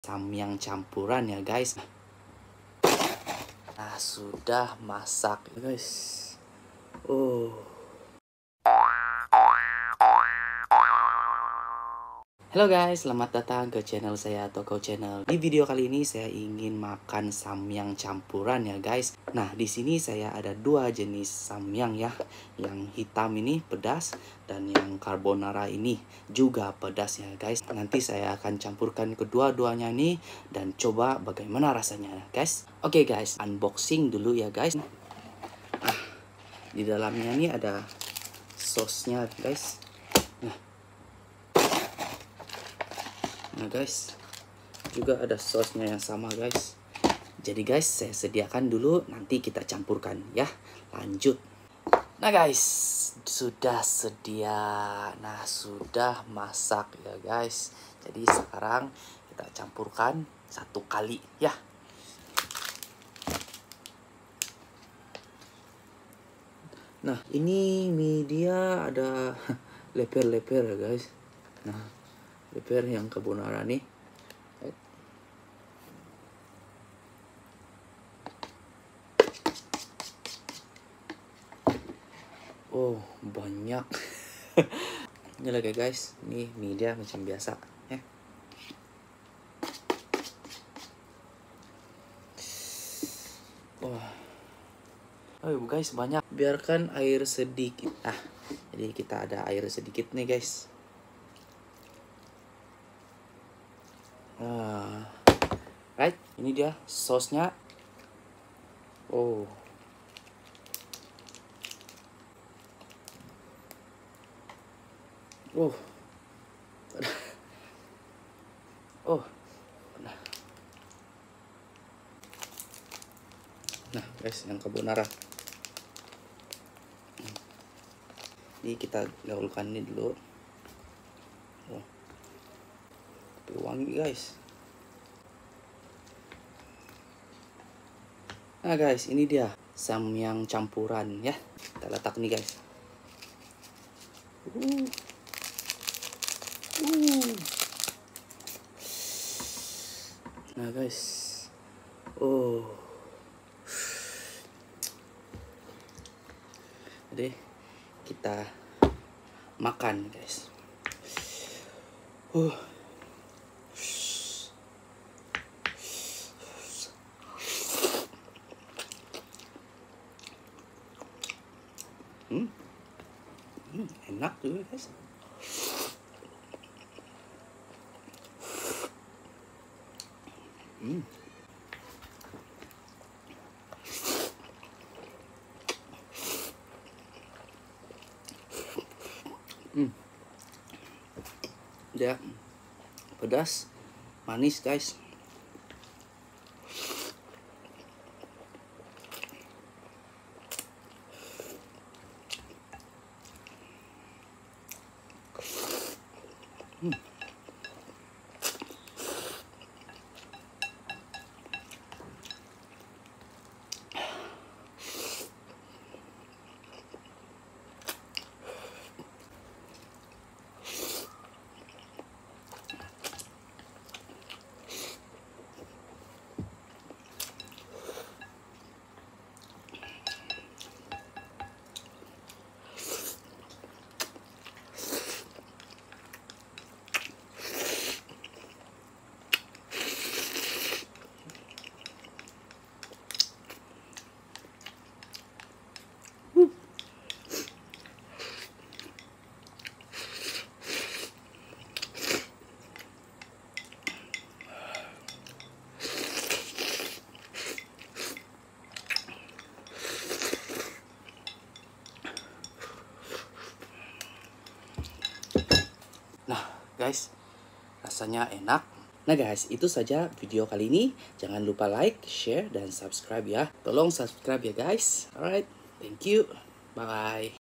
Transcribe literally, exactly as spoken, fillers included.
samyang campuran ya guys. Nah, sudah masak guys. Oh. Halo guys, selamat datang ke channel saya, Toko Channel. Di video kali ini saya ingin makan samyang campuran ya guys. Nah, di sini saya ada dua jenis samyang ya. Yang hitam ini pedas dan yang carbonara ini juga pedas ya guys. Nanti saya akan campurkan kedua-duanya nih dan coba bagaimana rasanya guys. Oke guys, unboxing dulu ya guys. Nah, di dalamnya nih ada sosnya guys. Nah guys, juga ada sausnya yang sama guys. Jadi guys, saya sediakan dulu, nanti kita campurkan ya. Lanjut. Nah guys, sudah sedia. Nah, sudah masak ya guys. Jadi sekarang kita campurkan satu kali ya. Nah, ini mie dia ada leper-leper ya guys. Nah, leper yang carbonara nih. Oh, banyak. Ini lagi guys, ini mie dia macam biasa ya. Wah. Oh guys, banyak. Biarkan air sedikit. Ah, jadi kita ada air sedikit nih guys. Ah, right, ini dia sausnya. Oh, oh, oh. Nah, guys, yang carbonara. Ini kita gaulkan ini dulu. Oh, tapi wangi guys. Nah guys, ini dia samyang campuran ya. Kita letak nih guys. Uh. Uh. Nah guys. Oh. Jadi kita makan guys. Uh. Hmm. Hmm, enak juga guys. Hmm. Hmm. Dia pedas, manis guys. Hmm. Nah guys, rasanya enak. Nah guys, itu saja video kali ini. Jangan lupa like, share, dan subscribe ya. Tolong subscribe ya guys. Alright, thank you. Bye.